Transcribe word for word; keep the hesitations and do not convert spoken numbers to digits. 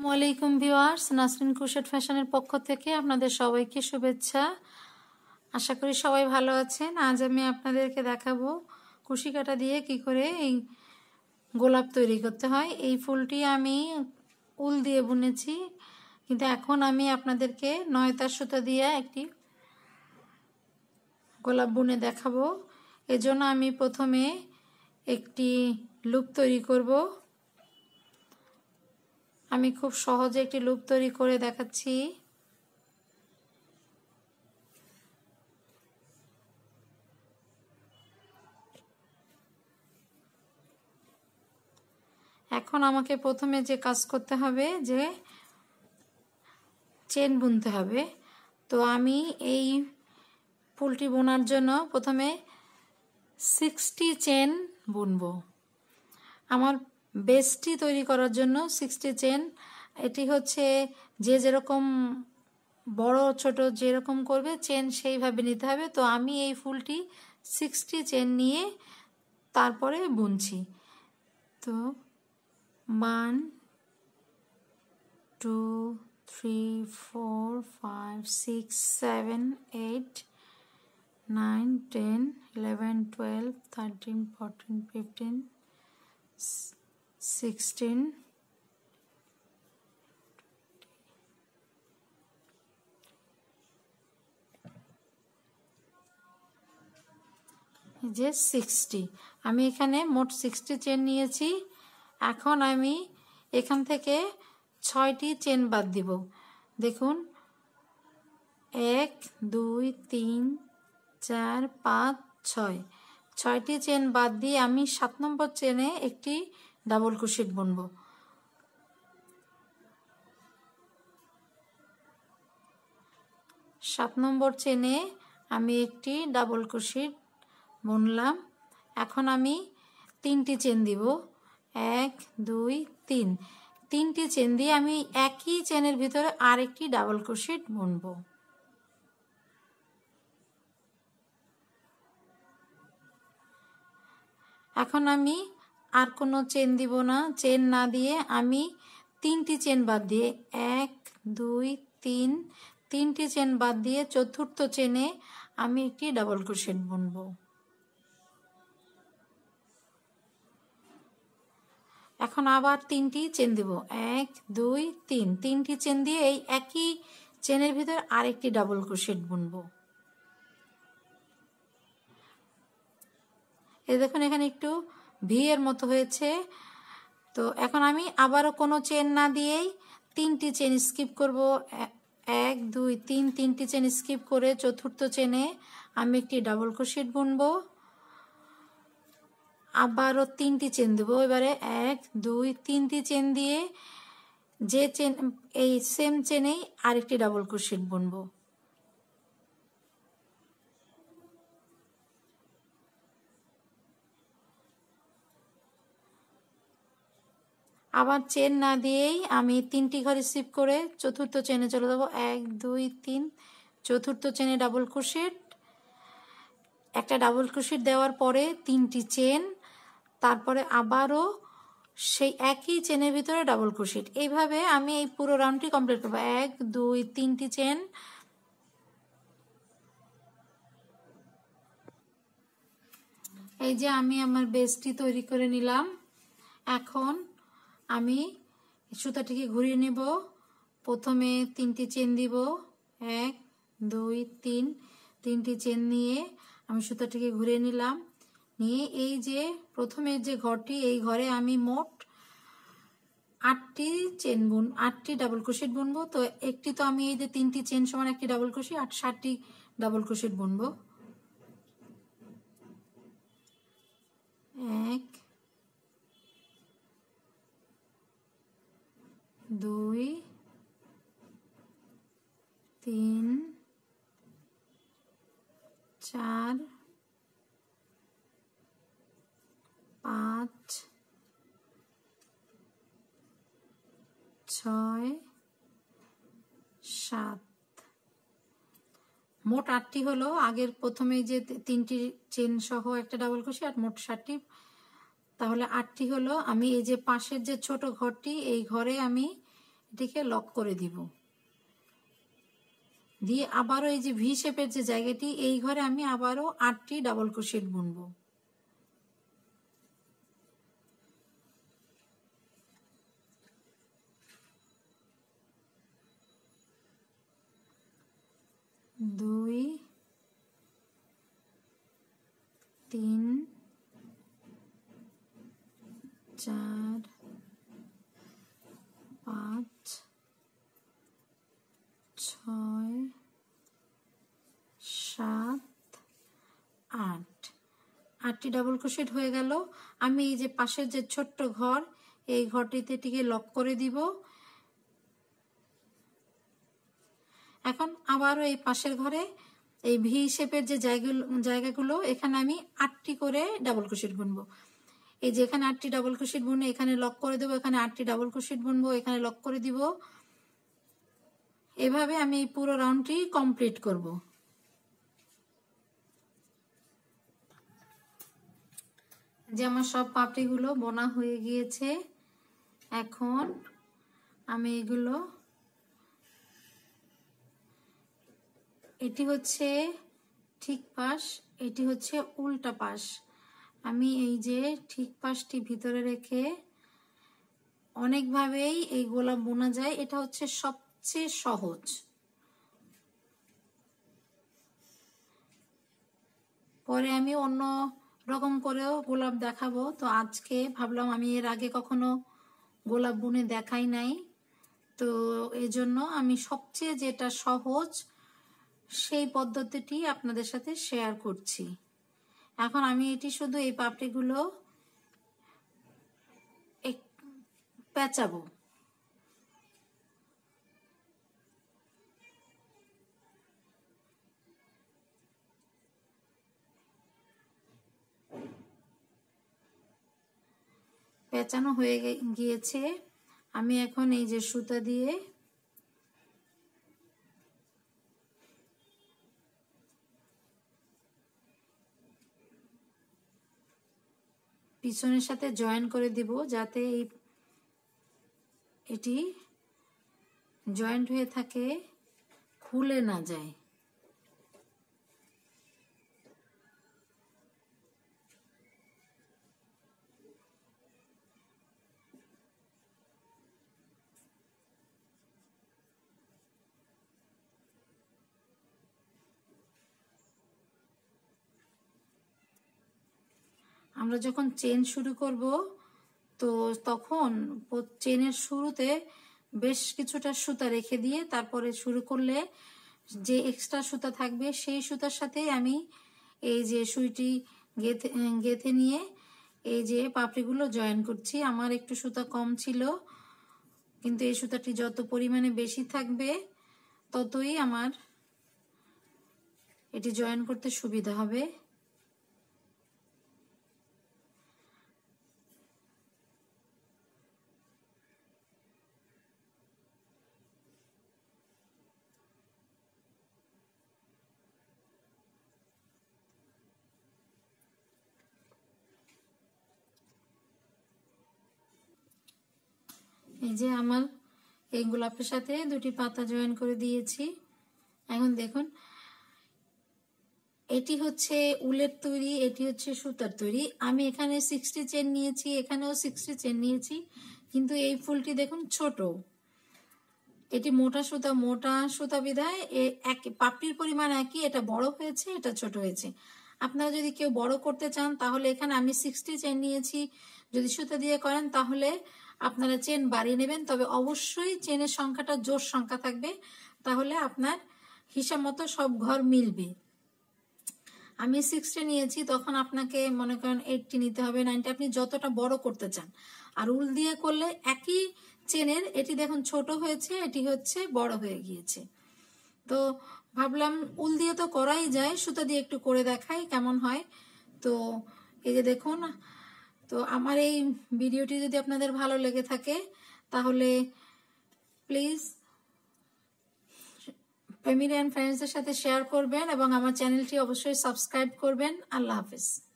আসসালামাইকুম viewers, Nasrin crochet ফ্যাশনের পক্ষ থেকে আপনাদের সবাইকে শুভেচ্ছা। আশা করি সবাই ভালো আছেন। আজ আমি আপনাদেরকে দেখাবো কুশি কাঁটা দিয়ে কি করে এই গোলাপ তৈরি করতে হয়। এই ফুলটি আমি উল দিয়ে বুনেছি, কিন্তু এখন আমি আপনাদেরকে নয়তার সুতা দিয়ে একটি গোলাপ বুনে দেখাবো। এজন্য আমি প্রথমে একটি লুপ তৈরি করব। আমি খুব সহজে একটি লুপ তৈরি করে দেখাচ্ছি। এখন আমাকে প্রথমে যে কাজ করতে হবে, যে চেন বুনতে হবে। তো আমি এই ফুলটি বোনার জন্য প্রথমে সিক্সটি চেন বুনবো। আমার বেসটি তৈরি করার জন্য সিক্সটি চেন, এটি হচ্ছে যে যেরকম বড় ছোট যেরকম করবে চেন সেইভাবে নিতে হবে। তো আমি এই ফুলটি সিক্সটি চেন নিয়ে তারপরে বুনছি। তো one two three four five six seven eight nine ten eleven twelve thirteen fourteen fifteen sixteen যে সিক্সটি, আমি এখানে মোট সিক্সটি চেন নিয়েছি। এখন আমি এখান থেকে ছয়টি চেন বাদ দিব। দেখুন, এক দুই তিন চার পাঁচ ছয়, ছয়টি চেন বাদ দিয়ে আমি সাত নম্বর চেনে একটি ডাবল ক্রোশেট বুনবো। সাত নম্বর চেনে আমি একটি ডাবল ক্রোশেট বুনলাম। এখন আমি তিনটি চেন দিব, এক দুই তিন, তিনটি চেন দিয়ে আমি একই চেনের ভিতরে আরেকটি ডাবল ক্রোশেট বুনবো। এখন আমি আর কোনো চেন দিব না। চেন না দিয়ে আমি তিনটি চেন বাদ দিয়ে এক দুই তিন, তিনটি চেন বাদ দিয়ে চতুর্থ চেনে আমি একটি ডাবল ক্রোশেট বুনবো। এখন আবার তিনটি চেন দিব, এক দুই তিন, তিনটি চেন দিয়ে এই একই চেনের ভিতরে আরেকটি ডাবল ক্রোশেট বুনবো। এই দেখুন, এখানে একটু ভি এর মতো হয়েছে। তো এখন আমি আবারও কোনো চেন না দিয়েই তিনটি চেন স্কিপ করব। এক দুই তিন, তিনটি চেন স্কিপ করে চতুর্থ চেনে আমি একটি ডাবল ক্রোশেট বুনবো। আবারও তিনটি চেন দেবো। এবারে এক দুই তিনটি চেন দিয়ে যে চেন এই সেম চেনেই আরেকটি ডাবল ক্রোশেট বুনবো। আবার চেন না দিয়েই আমি তিনটি ঘর স্কিপ করে চতুর্থ চেনে চলে যাবো। এক দুই তিন, চতুর্থ চেনে ডাবল ক্রোশেট, একটা ডাবল ক্রোশেট দেওয়ার পরে তিনটি চেন, তারপরে আবারও সেই একই চেনের ভিতরে ডাবল ক্রোশেট। এইভাবে আমি এই পুরো রাউন্ডটি কমপ্লিট করবো। এক দুই তিনটি চেন, এই যে আমি আমার বেসটি তৈরি করে নিলাম। এখন আমি সুতাটিকে ঘুরিয়ে নেব। প্রথমে তিনটি চেন দিব, এক দুই তিন, তিনটি চেন নিয়ে আমি সুতাটিকে ঘুরিয়ে নিলাম। নিয়ে এই যে প্রথমে যে ঘরটি, এই ঘরে আমি মোট আটটি চেন বুন আটটি ডাবল ক্রোশেট বুনবো। তো একটি তো আমি এই যে তিনটি চেন সমান একটি ডাবল ক্রোশেট, আট ষাটটি ডাবল ক্রোশেট বুনবো। এক দুই তিন চার পাঁচ ছয় সাত, মোট আটটি হলো। আগের প্রথমে যে তিনটি চেন সহ একটা ডাবল ক্রোশেট আর মোট ষাটটি, তাহলে আটটি হলো। আমি এই যে পাশের যে ছোট ঘরটি, এই ঘরে আমি এটিকে লক করে দিব। দিয়ে আবারও এই যে ভি শেপের যে জায়গাটি, এই ঘরে আমি আবারও আটটি ডাবল ক্রোশেট বুনবো। দুই, তিন, চার, পাঁচ, ছয়, সাত, আট। আটটি ডাবল ক্রোশেট হয়ে গেল। আমি এই যে পাশের যে ছোট্ট ঘর, এই ঘরটিতে টিকে লক করে দিব। এখন আবারও এই পাশের ঘরে এই ভি শেপের যে জায়গাগুলো জায়গাগুলো এখানে আমি আটটি করে ডাবল ক্রোশেট বুনবো। এই যে এখানে আটটি ডাবল ক্রোশেট বুনে এখানে লক করে দেবো, এখানে আটটি ডাবল ক্রোশেট বুনবো, এখানে লক করে দিব। এভাবে আমি এই পুরো রাউন্ডটি কমপ্লিট করব। যে আমার সব পাপড়িগুলো বোনা হয়ে গিয়েছে। এখন আমি এগুলো, এটি হচ্ছে ঠিক পাশ, এটি হচ্ছে উল্টা পাশ। আমি এই যে ঠিক পাশটি ভিতরে রেখে অনেকভাবেই এই গোলাপ বোনা যায়, এটা হচ্ছে সবচেয়ে সহজ। পরে আমি অন্য রকম করেও গোলাপ দেখাবো। তো আজকে ভাবলাম, আমি এর আগে কখনো গোলাপ বুনে দেখাই নাই, তো এই জন্য আমি সবচেয়ে যেটা সহজ সেই পদ্ধতিটি আপনাদের সাথে শেয়ার করছি। এখন আমি এটি শুধু এই পাপড়িগুলো পেঁচাবো। পেঁচানো হয়ে গিয়েছে। আমি এখন এই যে সুতা দিয়ে পিছনের সাথে জয়েন করে দিব, যাতে এই এটি জয়েন্ট হয়ে থাকে, খুলে না যায়। আমরা যখন চেন শুরু করব, তো তখন চেনের শুরুতে বেশ কিছুটা সুতা রেখে দিয়ে তারপরে শুরু করলে যে এক্সট্রা সুতা থাকবে সেই সুতার সাথে আমি এই যে সুইটি গেথে গেথে নিয়ে এই যে পাপড়িগুলো জয়েন করছি। আমার একটু সুতা কম ছিল, কিন্তু এই সুতাটি যত পরিমাণে বেশি থাকবে ততই আমার এটি জয়েন করতে সুবিধা হবে। এই যে আমার এই গোলাপের সাথে দুটি পাতা জয়েন করে দিয়েছি। এখন দেখুন, এটি হচ্ছে উলের তৈরি, এটি হচ্ছে সুতার তৈরি। আমি এখানে সিক্সটি চেন নিয়েছি, এখানেও সিক্সটি চেন নিয়েছি, কিন্তু এই ফুলটি দেখুন ছোট। এটি মোটা সুতা, মোটা সুতা বিধায় এক পাপড়ির পরিমাণ একই, এটা বড় হয়েছে, এটা ছোট হয়েছে। আপনারা যদি কেউ বড় করতে চান তাহলে এখানে আমি সিক্সটি চেন নিয়েছি, যদি সুতা দিয়ে করেন তাহলে আপনারা চেন বাড়িয়ে নেবেন, তবে অবশ্যই চেনের সংখ্যাটা জোড় সংখ্যা থাকবে, তাহলে আপনার হিসাব মতো সব ঘর মিলবে। আমি সিক্সটি নিয়েছি, তখন আপনাকে মনে করেন এইটটি নিতে হবে, নাইনটি, আপনি যতটা বড় করতে চান। আর উল দিয়ে করলে একই চেনের, এটি দেখুন ছোট হয়েছে, এটি হচ্ছে বড় হয়ে গিয়েছে। তো ভাবলাম উল দিয়ে তো করাই যায়, সুতা দিয়ে একটু করে দেখাই কেমন হয়। তো এই যে দেখুন, তো আমার এই ভিডিওটি যদি আপনাদের ভালো লেগে থাকে তাহলে প্লিজ ফ্যামিলি অ্যান্ড ফ্রেন্ডসদের সাথে শেয়ার করবেন এবং আমার চ্যানেলটি অবশ্যই সাবস্ক্রাইব করবেন। আল্লাহ হাফেজ।